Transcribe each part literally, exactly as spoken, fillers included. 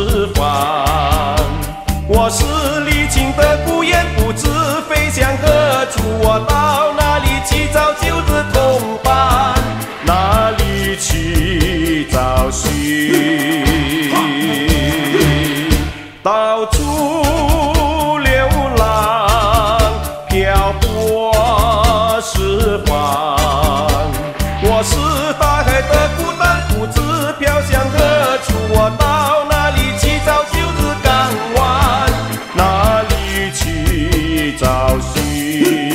释放。我是离情的孤雁，不知飞向何处。我到哪里去找旧日同伴？哪里去找寻？到处流浪，漂泊释放。我是大海的孤单，不知飘向何处。我到哪里去找旧日港湾？哪里去找寻？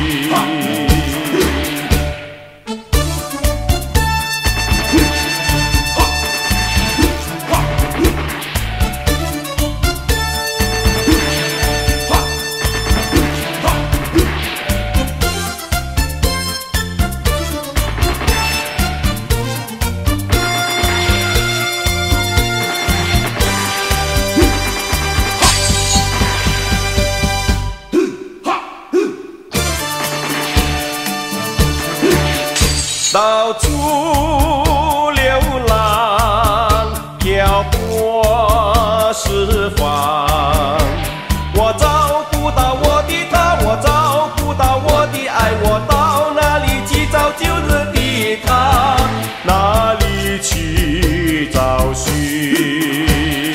到处流浪，漂泊释放。我找不到我的他，我找不到我的爱，我到哪里去找旧日的他？哪里去找寻？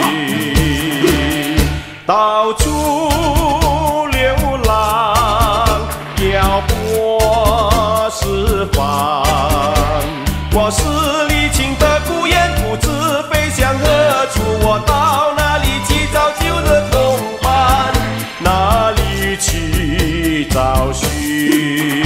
到处流浪，漂泊释放。我是离情的孤雁，不知飞向何处。我到哪里去找旧日同伴？哪里去找寻？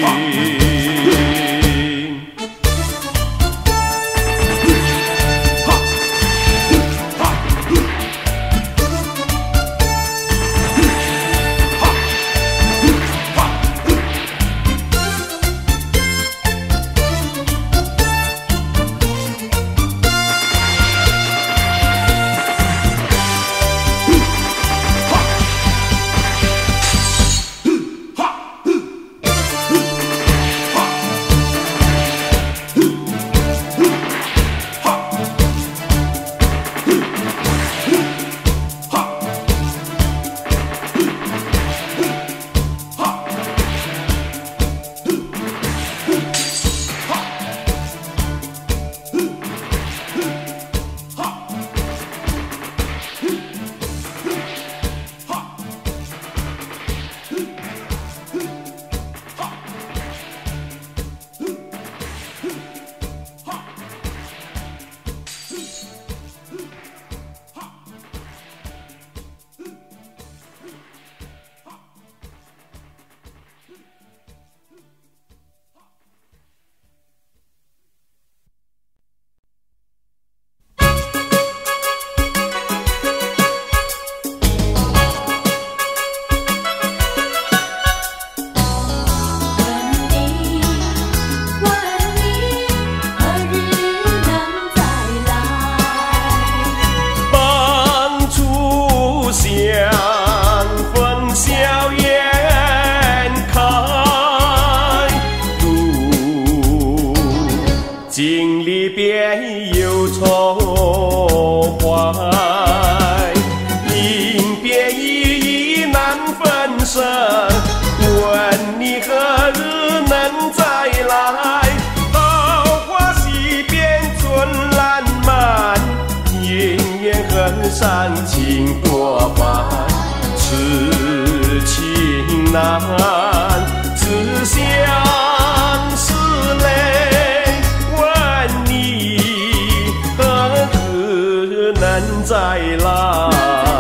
经历别忧愁怀，临别依依难分身。问你何日能再来？桃花溪边春烂漫，姻缘河上情多烦。痴情难，只相思泪。问你何日能再来？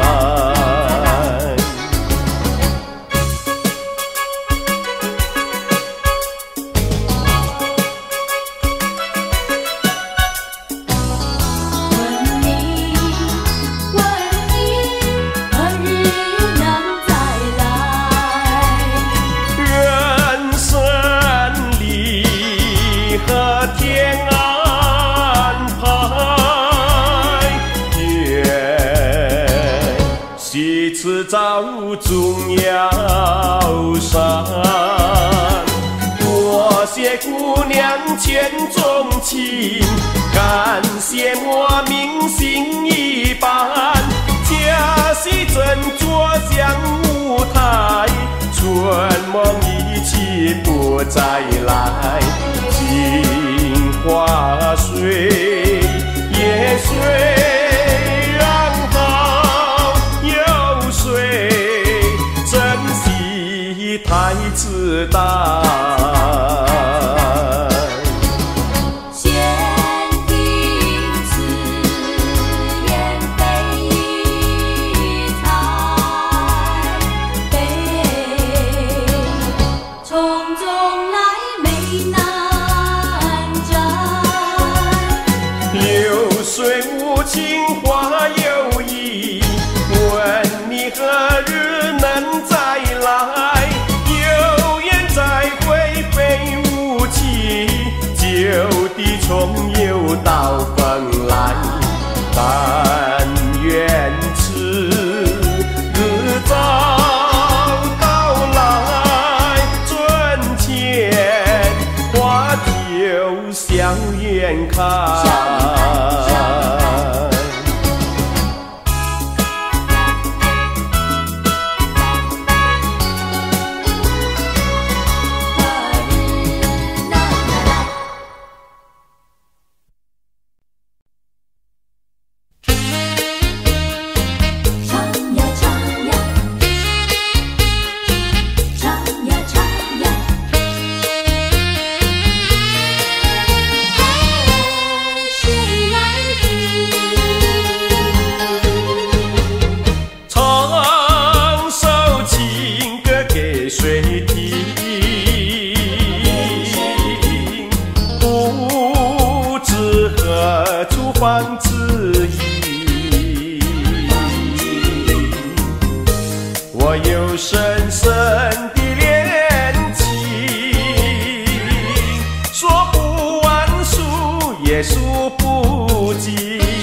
迟早终要散，多谢姑娘千重情，感谢我铭心一拜。 再来，镜花水也水，然后又水，珍惜太自大。重又到风来，但愿此日早到来，尊前花酒笑颜开。方自已，我有深深的恋情，说不完数也数不尽。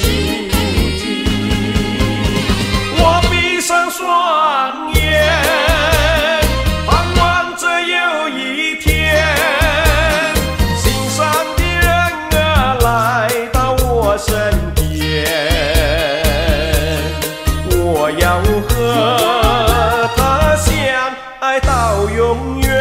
我闭上双眼，盼望着有一天，心上的人儿来到我身边，我要和他相爱到永远。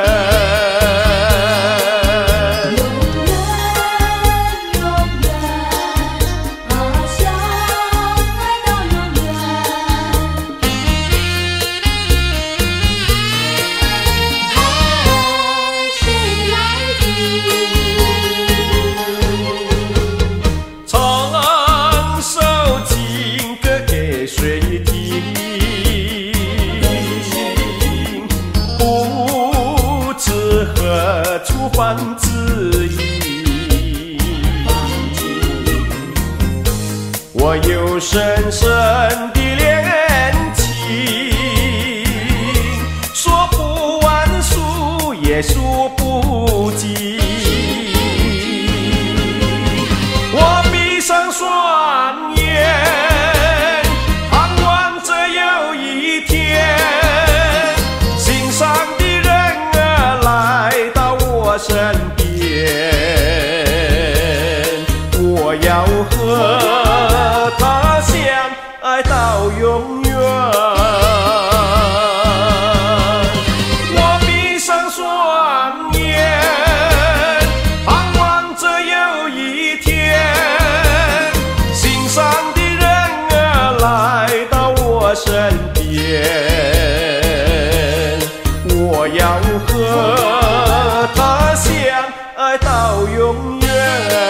方自已，我有深深的恋情，说不完数也数不尽。我闭上双眼，盼望着有一天，心上的人儿来到我身边，我要和他相爱到永远。我闭上双眼，盼望着有一天，心上的人儿来到我身边，我要和他相爱到永远。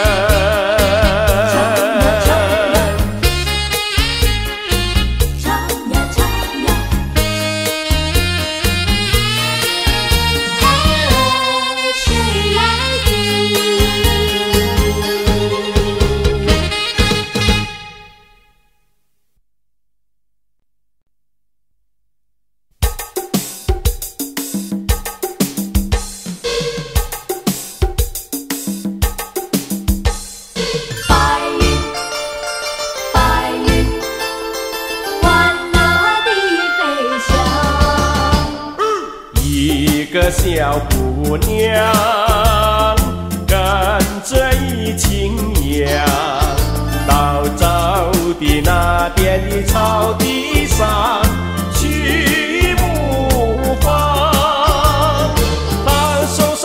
一个小姑娘跟着一群羊，到沼的那边的草地上去牧放。她手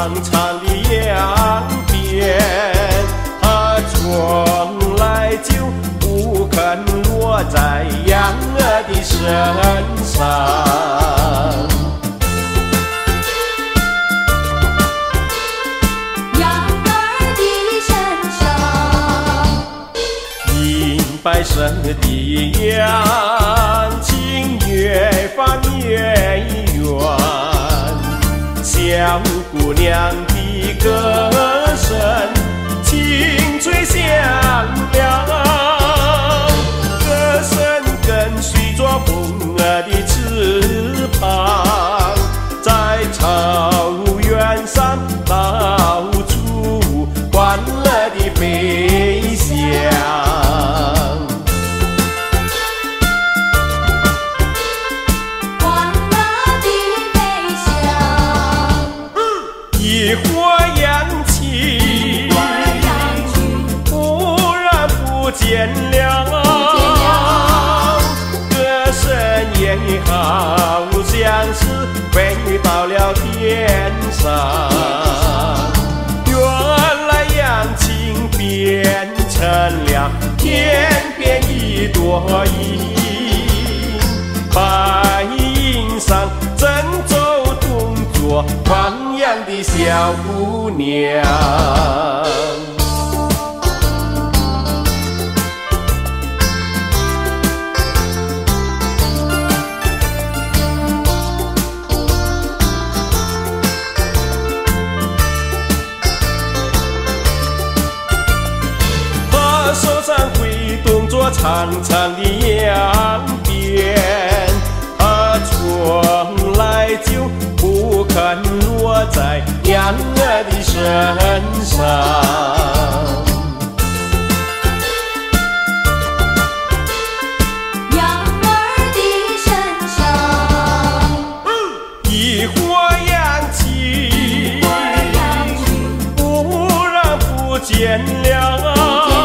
长的扬鞭，它从来就不肯落在羊儿的身上。白色的羊情越放越远，小姑娘的歌声清脆响亮，歌声跟随着风儿的翅膀，在草原上到处欢乐的飞翔。一伙扬起，忽然不见了，歌声也好像是飞到了天上。原来扬琴变成了天边一朵云，白云上正走动作放羊的小姑娘。她手上挥动着长长的扬鞭，她从来就不肯落在羊儿的身上。羊儿的身上，一伙扬起，忽然不见了，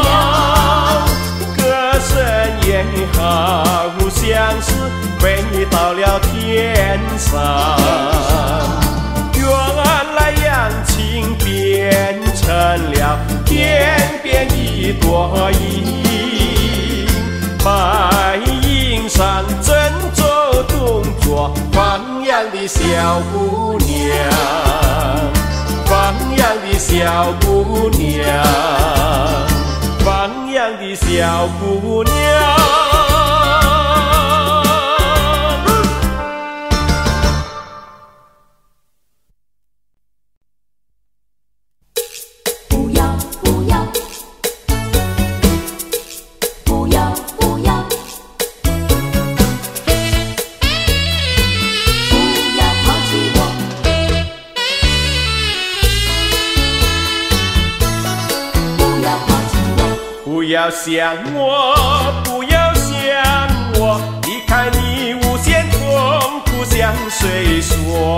歌声也好像是飞到了天上。原来扬琴变成了天边一朵云，白云上正走动作放羊的小姑娘，放羊的小姑娘，放羊的小姑娘。不要想我，不要想我，离开你无限痛苦向谁说？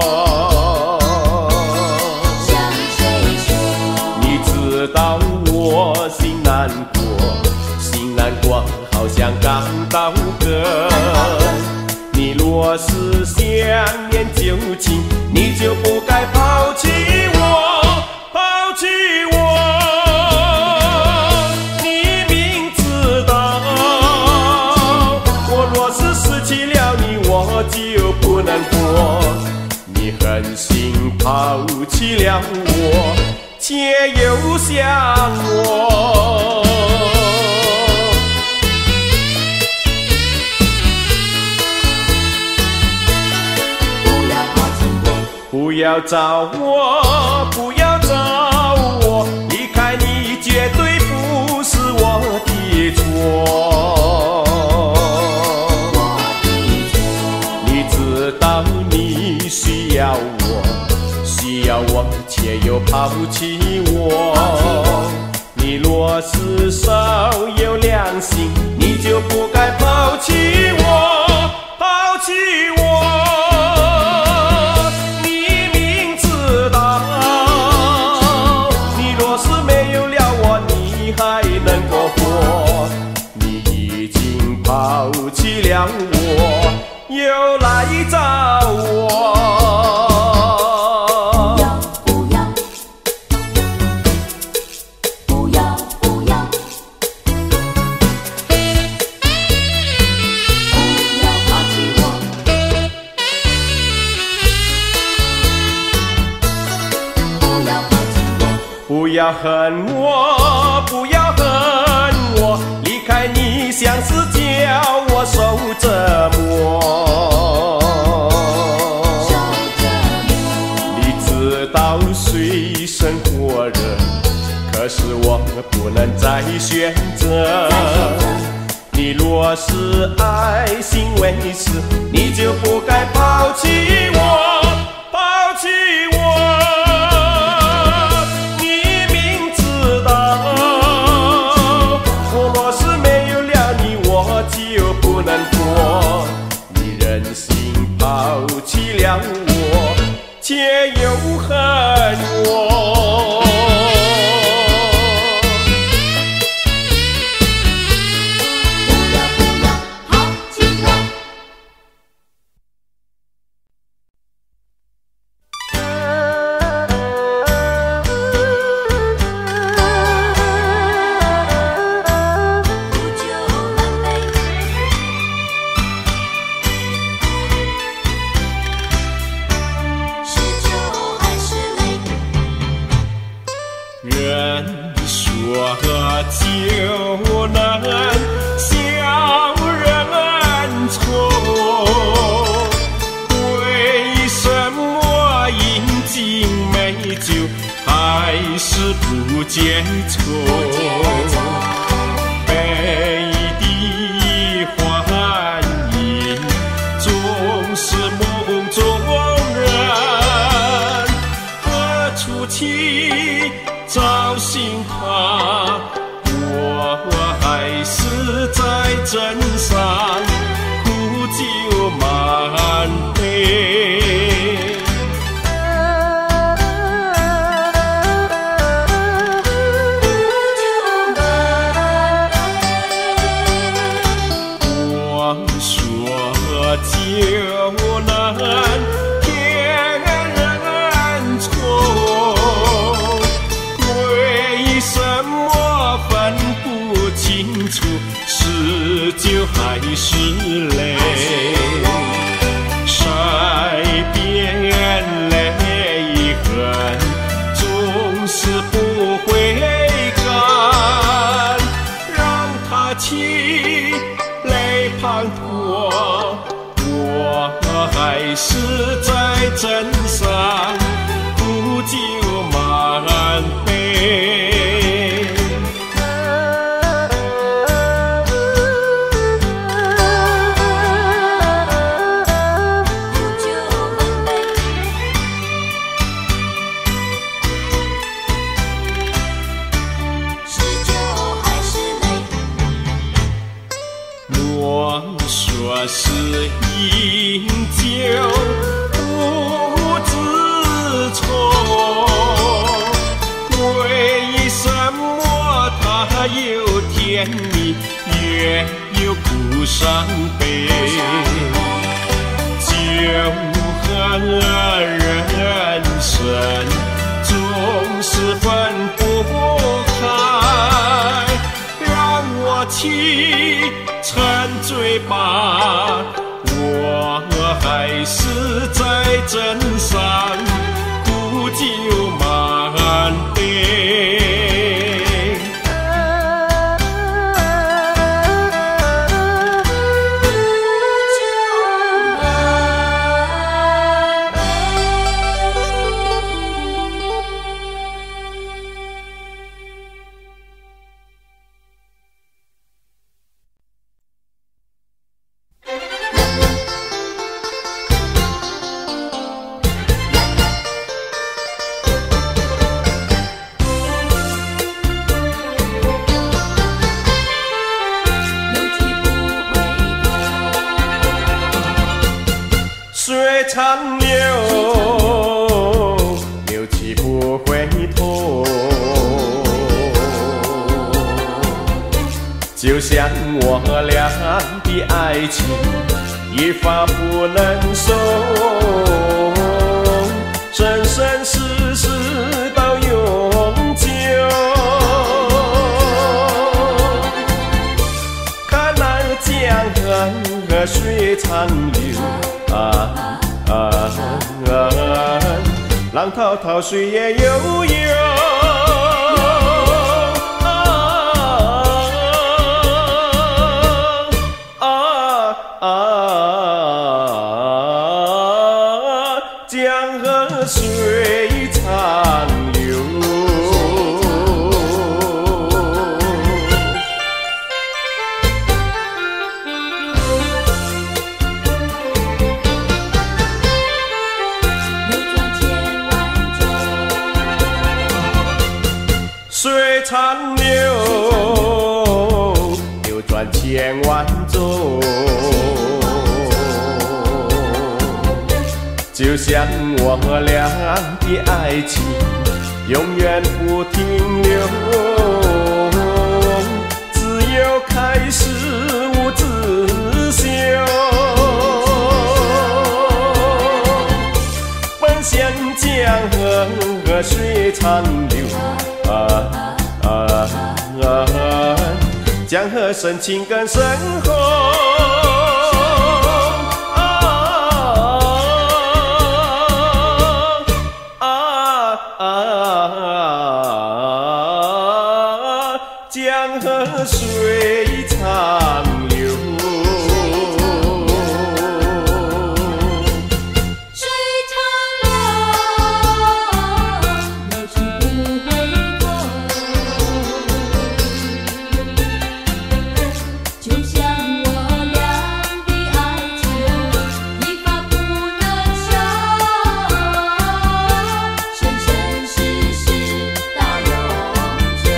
向谁说？你知道我心难过，心难过好像刚到歌。你若是想念旧情，你就不该抛弃我，抛弃我。我就不能活，你狠心抛弃了我，却又想我。不要抛弃我，不要找我，不要找我，离开你绝对不是我的错。知道你需要我，需要我，却又抛弃我。你若是稍有良心，你就不该抛弃我，抛弃我。你明知道，你若是没有了我，你还能够活？你已经抛弃了我，又来找我。不要不要要恨我，不要恨我，离开你像是叫我受折磨。你知道水深火热，可是我不能再选择。你若是爱心为实，你就不该抛弃我，抛弃我。你明知道，我若是没有了你，我就不能活。你忍心抛弃了我，却又恨我。人说救难，小人愁。为什么饮尽美酒，还是不解愁？悲的幻影，总是梦中人。何处去找寻他？我还是在镇上苦酒满杯。我说救难，天人愁。为什么分不清楚是酒还是泪？筛遍泪痕，总是不会干，让它起泪滂沱。我还是在镇上苦酒满杯。我说是饮酒不知愁，为什么它有甜蜜，也有苦伤悲？酒和人生总是分不开，让我去沉醉吧，我还是在镇上苦酒满杯。水长流，流去不回头，就像我俩的爱情一发不能收，生生世世到永久。看那江河河水长流。啊啊啊！浪滔滔，水也悠悠。 千万种，就像我俩的爱情，永远不停留，只有开始无止休。奔向江河水长流，啊啊啊！江河深情更深厚。江河水长流， 水长流，流去不回头。就像我俩的爱情，一发不能收，生生世世到永久。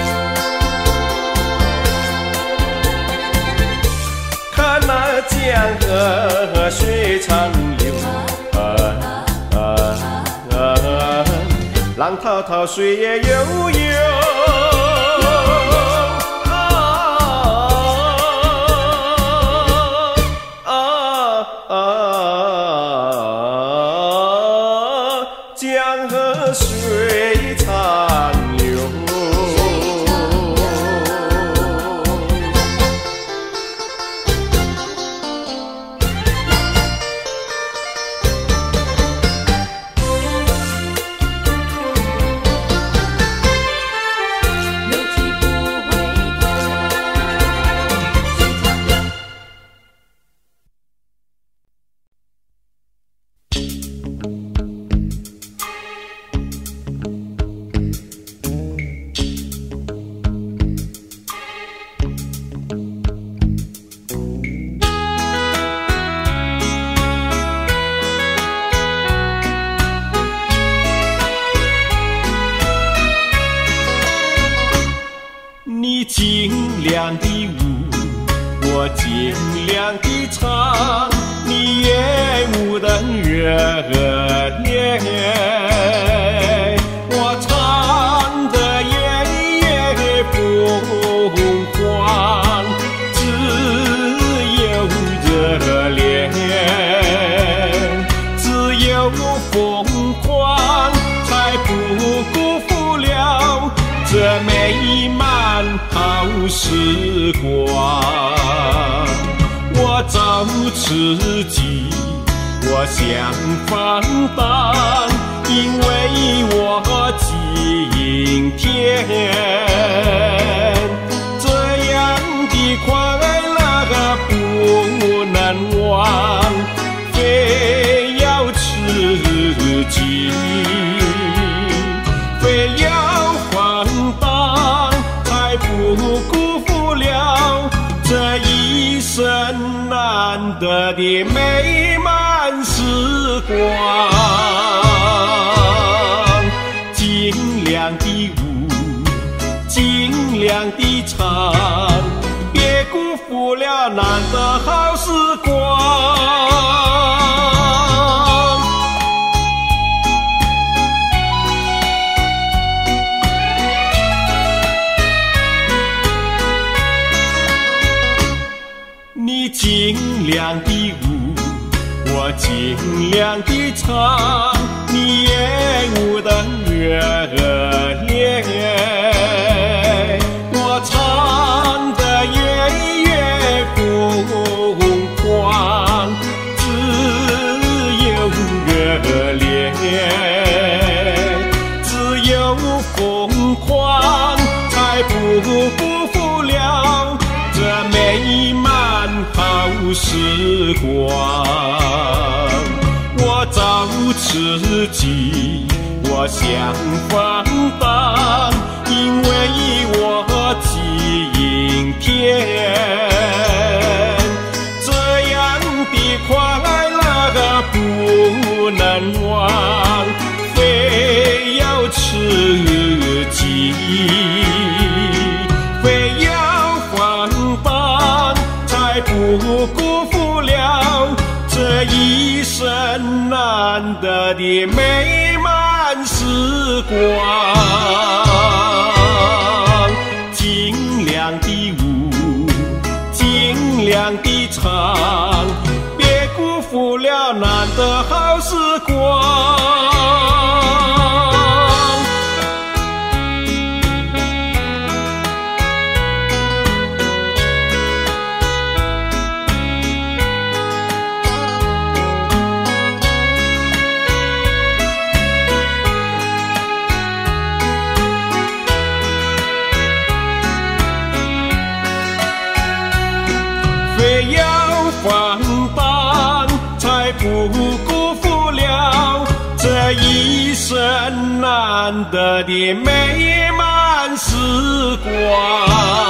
看那江河水长流，啊啊啊！浪滔滔，水也悠悠，啊啊啊！江河水长流。你尽量的舞，我尽量的唱，你也舞得热烈，我唱得夜夜疯狂，只有热烈，只有疯狂，才不辜负了这美满好时光。我找刺激，我想放荡，因为我今天这样的快乐不能忘，非要刺激，非要放荡，才不辜负了这一生难得的美满时光。尽量的舞，尽量的唱，别辜负了难得好时光。你尽量的舞，我尽量的唱，你也舞得热烈，我唱得夜夜疯狂，只有热烈，只有疯狂，才不辜负了这美满好时光。我找刺激，我想放荡，因为我今天这样的快乐不能忘，非要刺激，非要放荡， 才不辜负了这一生难得的美满时光。尽量的舞，尽量的唱，别辜负了难得好时光。非要放荡，才不辜负了这一生难得的美满时光。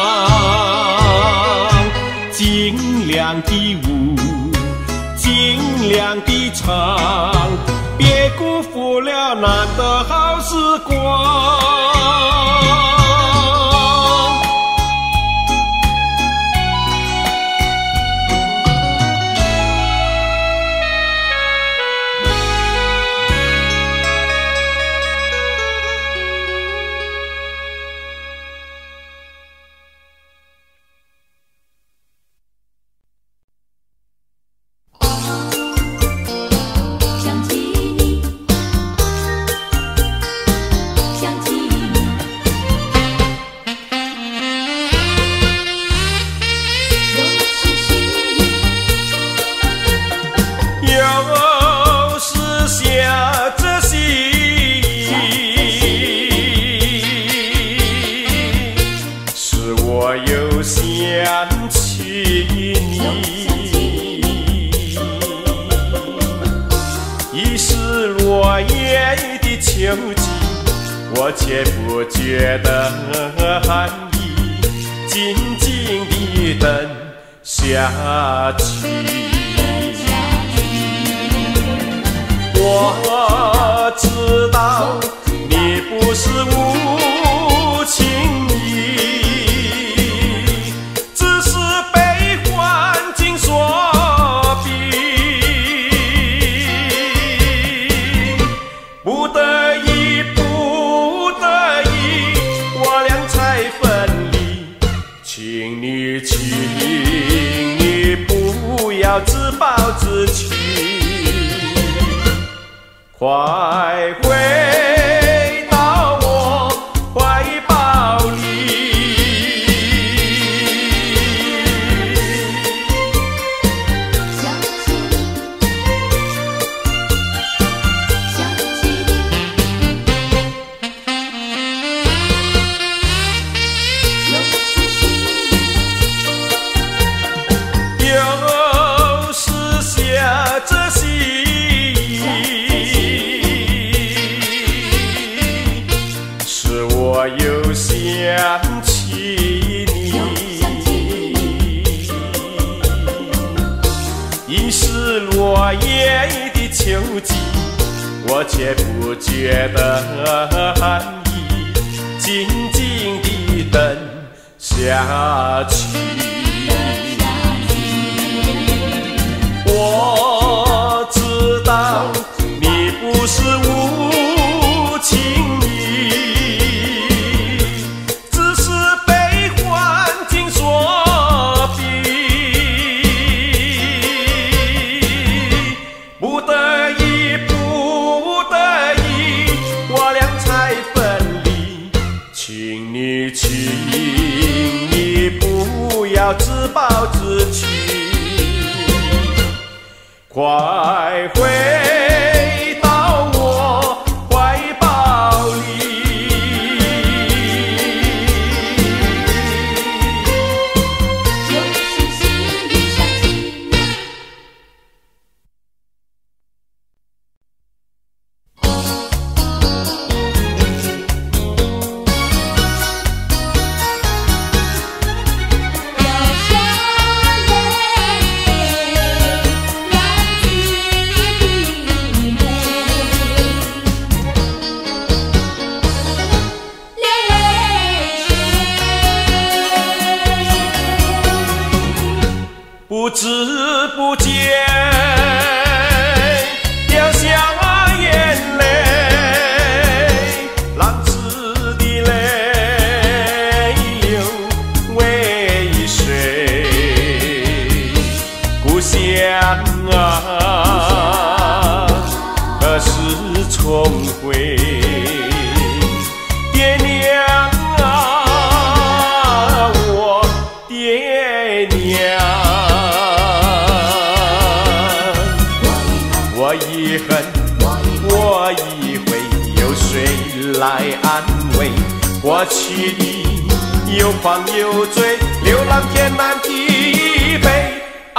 尽量的舞，尽量的唱，别辜负了难得好时光。我却不觉得寒意，静静地等下去。我知道你不是无情意，只是被环境所逼，不得已不得已，我俩才分离。请你请你不要自暴自弃，快回到我怀抱里。 想起你，想起你，又是心里， 又是下着心。我又想起你，已是落叶的秋季，我却不觉得寒意，静静地等下去。我知道你不是无情意，请你不要自暴自弃，快回到我怀抱里。 又是心里想起你。 掉下泪，来自不知不觉掉下眼泪，浪子的泪又为谁？故乡啊，何时重回？爹娘啊，我爹娘。我已恨，我已悔，有谁来安慰？过去的有狂有罪，流浪天南地北啊！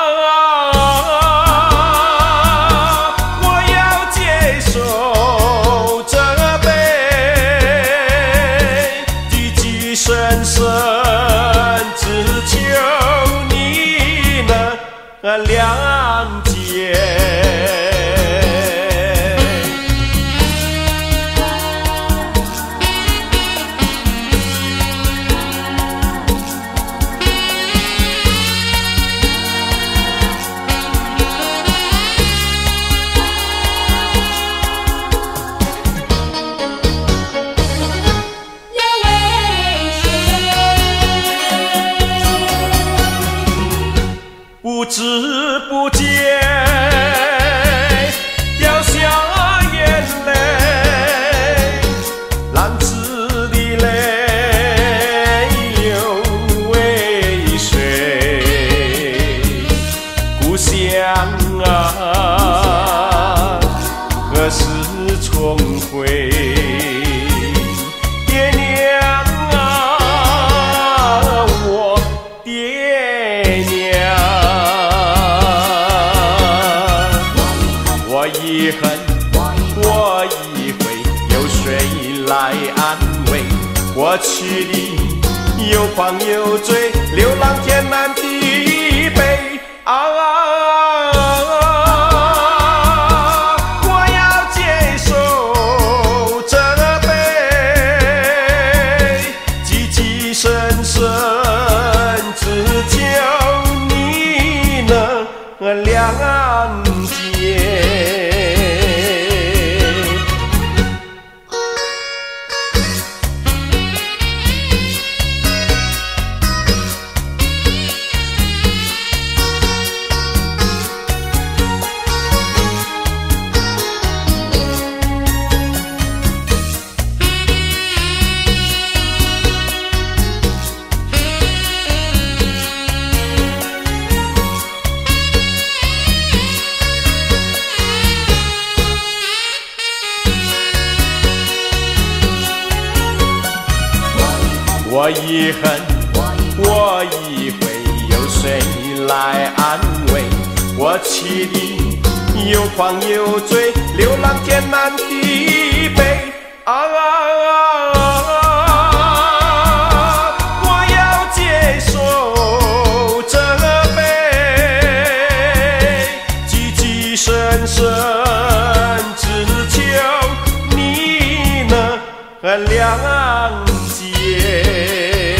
我要接受责备，积极深深，只求你能谅解。不知不觉掉下眼泪，浪子的泪又为谁？故乡啊，何时重回？爹娘啊，我爹娘。我已恨，我已悔，有谁来安慰？过去的有狂有罪，流浪天南地北啊！我要接受责备，积极深深，只求你能谅解。我已恨，我已悔，有谁来安慰？过去的有狂有罪，流浪天南地北啊！我要接受责备，积极深深，只求你能谅解。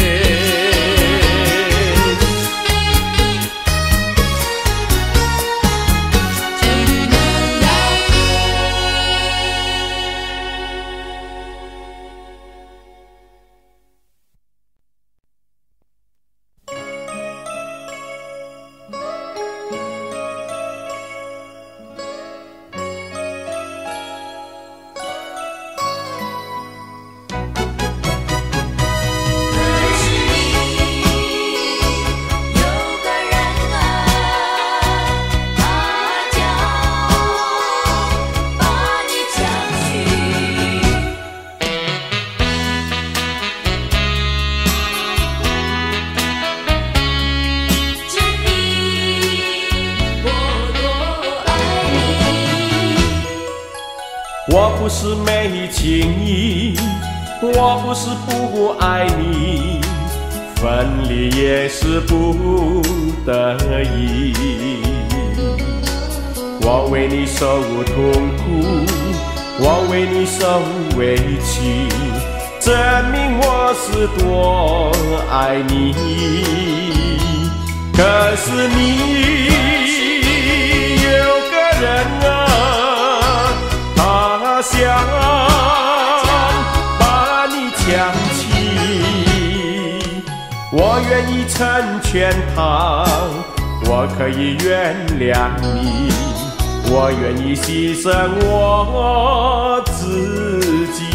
我不是没情义，我不是不爱你，分离也是不得已。我为你受痛苦，我为你受委屈，证明我是多爱你。 可是你有个人啊，他想把你抢起，我愿意成全他，我可以原谅你，我愿意牺牲我自己。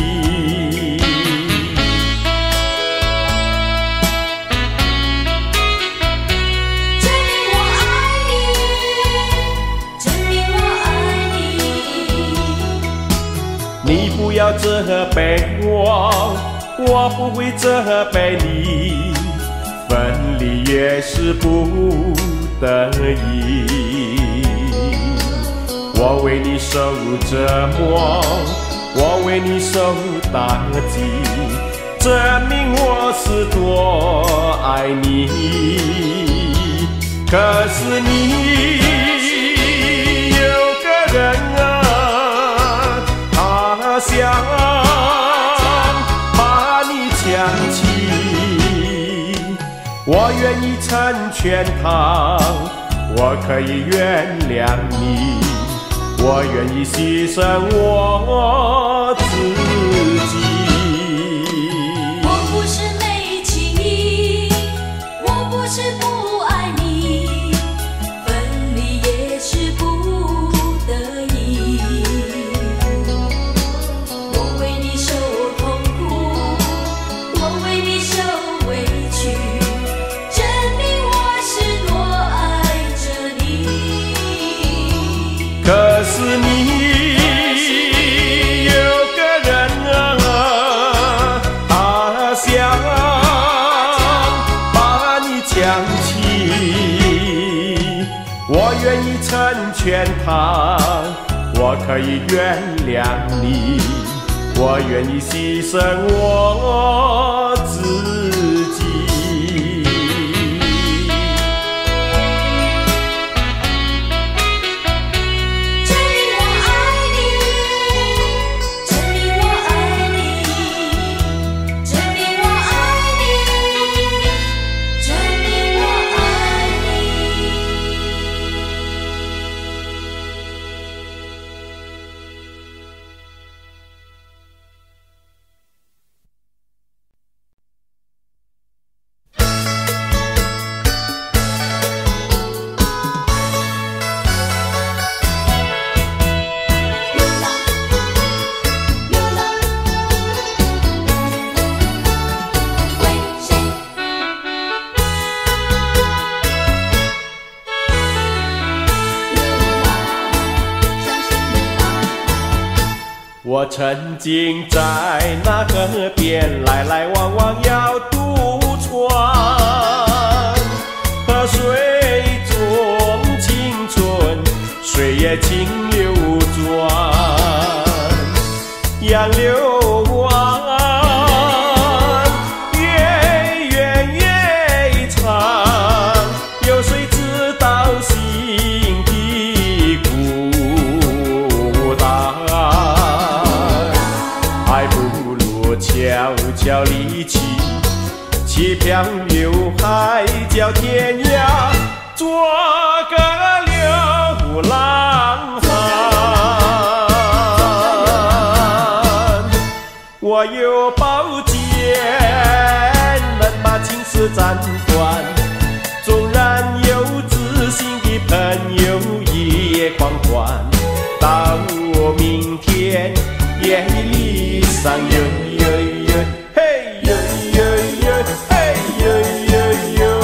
你不要责备我，我不会责备你，分离也是不得已。我为你受折磨，我为你受打击，证明我是多爱你。可是你有个人啊，他想把你抢起，我愿意成全他，我可以原谅你，我愿意牺牲我自己。 我不是没情义，我不是不爱你，分离也是不得已。我为你受痛苦，我为你受委屈，证明我是多爱着你。 可是你有个人啊，他想把你抢起，我愿意成全他，我可以原谅你，我愿意牺牲我自己。我曾经在那河边来来往往要渡船，河水中青春，水也清流转，洋流弯，越远越长，有谁知道心的孤单？还不如悄悄离去，去漂流海角天涯，做个流浪汉。我有宝剑，能把情丝斩断。纵然有知心的朋友也狂欢，到明天夜里上哟哟哟，嘿哟哟哟，嘿哟哟哟。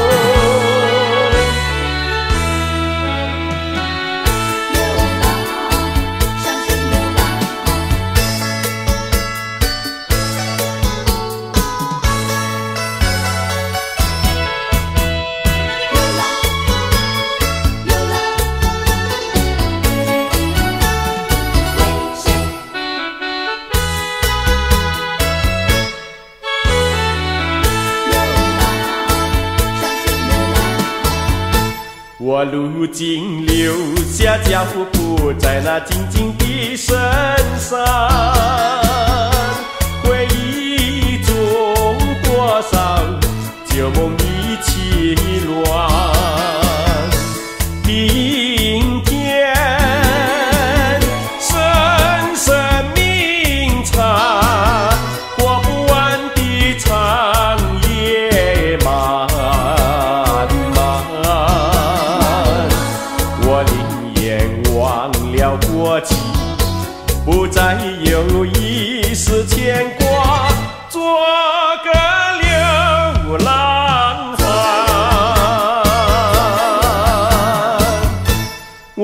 我如今留下脚步在那静静的深山，回忆中多少旧梦一起乱。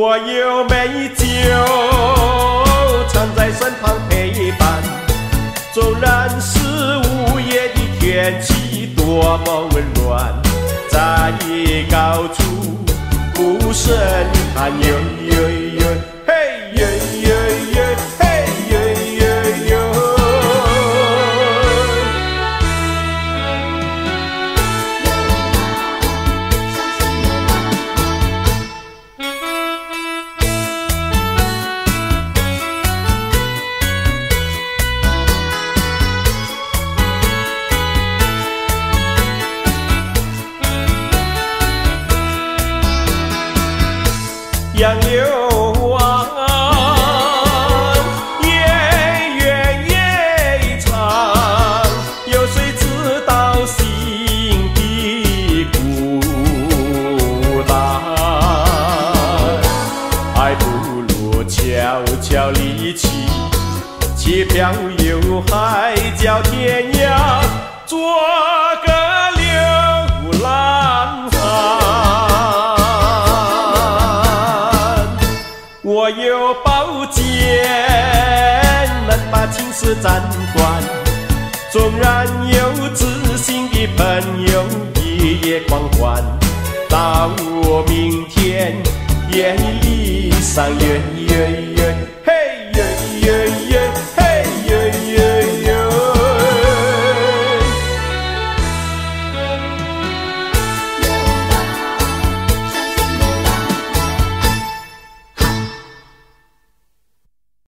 我有美酒常在身旁陪伴，纵然是午夜的天气多么温暖，在高处无声喊呦呦呦，嘿呦呦呦，嘿呦呦呦。杨柳湾，夜远夜长，有谁知道心的孤单？还不如悄悄离去，且漂游海角天涯，做个流浪汉。我有宝剑，能把情丝斩断。纵然有知心的朋友，一夜狂欢。到明天夜里上月月月，嘿。